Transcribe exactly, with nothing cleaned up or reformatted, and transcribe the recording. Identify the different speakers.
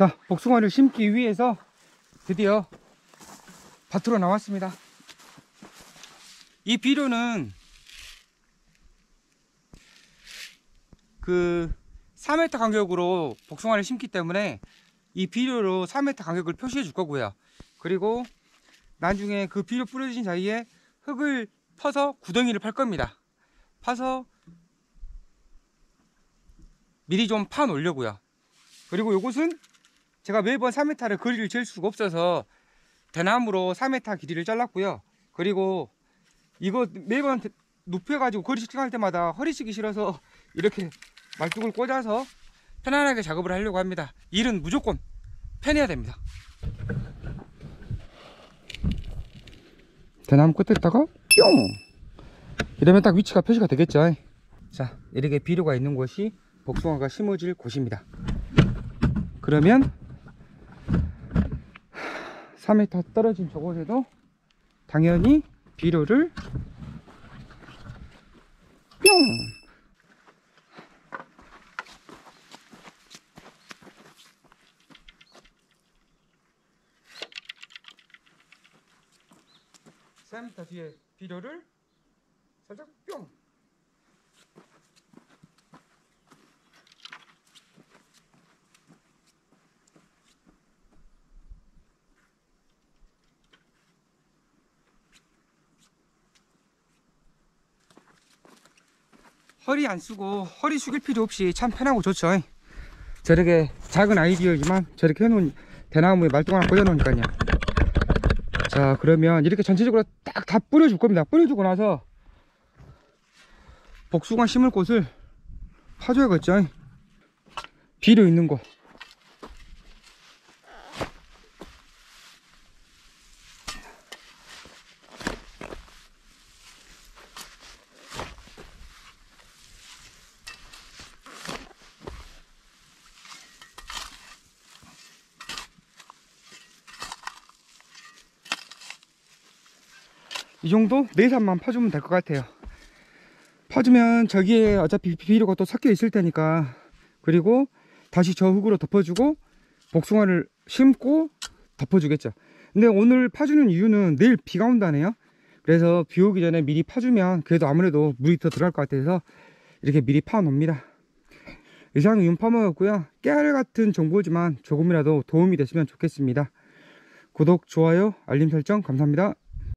Speaker 1: 자, 복숭아를 심기 위해서 드디어 밭으로 나왔습니다. 이 비료는 그 삼 미터 간격으로 복숭아를 심기 때문에 이 비료로 삼 미터 간격을 표시해 줄 거고요. 그리고 나중에 그 비료 뿌려진 사이에 흙을 퍼서 구덩이를 팔 겁니다. 파서 미리 좀 파 놓으려고요. 그리고 요것은 제가 매번 삼 미터를 거리를 잴 수가 없어서 대나무로 삼 미터 길이를 잘랐고요. 그리고 이거 매번 눕혀가지고 거리 측정할 때마다 허리 쓰기 싫어서 이렇게 말뚝을 꽂아서 편안하게 작업을 하려고 합니다. 일은 무조건 편해야 됩니다. 대나무 끝에다가 뿅! 이러면 딱 위치가 표시가 되겠죠. 자, 이렇게 비료가 있는 곳이 복숭아가 심어질 곳입니다. 그러면 삼 미터 떨어진 저곳에도 당연히 비료를 뿅! 삼 미터 뒤에 비료를 살짝 뿅! 허리 안 쓰고 허리 숙일 필요 없이 참 편하고 좋죠. 저렇게 작은 아이디어지만 저렇게 해놓은 대나무에 말뚝 하나 꽂아 놓으니까요. 자, 그러면 이렇게 전체적으로 딱 다 뿌려줄 겁니다. 뿌려주고 나서 복숭아 심을 곳을 파줘야겠죠. 비료 있는 곳. 이 정도 네삼만 파주면 될 것 같아요. 파주면 저기에 어차피 비료가 또 섞여 있을 테니까. 그리고 다시 저 흙으로 덮어주고 복숭아를 심고 덮어주겠죠. 근데 오늘 파주는 이유는 내일 비가 온다네요. 그래서 비 오기 전에 미리 파주면 그래도 아무래도 물이 더 들어갈 것 같아서 이렇게 미리 파 놓습니다. 이상 윤파먹었고요. 깨알 같은 정보지만 조금이라도 도움이 됐으면 좋겠습니다. 구독, 좋아요, 알림 설정 감사합니다.